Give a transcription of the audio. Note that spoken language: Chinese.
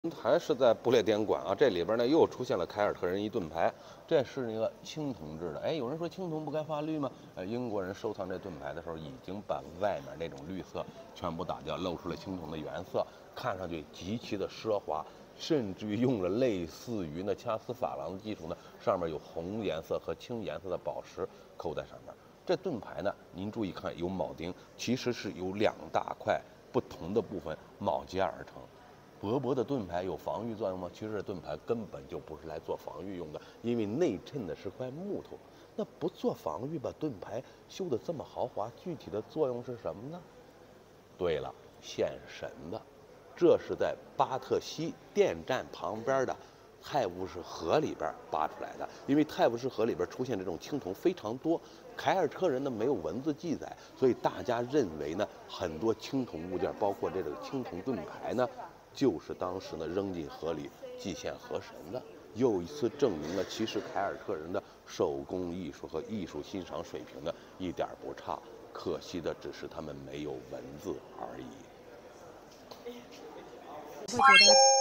还是在不列颠馆啊，这里边呢又出现了凯尔特人一盾牌，这是那个青铜制的。哎，有人说青铜不该发绿吗？英国人收藏这盾牌的时候，已经把外面那种绿色全部打掉，露出了青铜的原色，看上去极其的奢华，甚至于用了类似于那掐丝珐琅的技术呢，上面有红颜色和青颜色的宝石扣在上面。这盾牌呢，您注意看，有铆钉，其实是由2大块不同的部分铆接而成。薄薄的盾牌有防御作用吗？其实这盾牌根本就不是来做防御用的，因为内衬的是块木头。那不做防御，把盾牌修得这么豪华，具体的作用是什么呢？对了，献神的。这是在巴特西电站旁边的泰晤士河里边扒出来的，因为泰晤士河里边出现这种青铜非常多，凯尔特人呢没有文字记载，所以大家认为呢，很多青铜物件，包括这个青铜盾牌呢，就是当时呢扔进河里祭献河神的。又一次证明了，其实凯尔特人的手工艺术和艺术欣赏水平呢一点不差，可惜的只是他们没有文字而已。 会觉得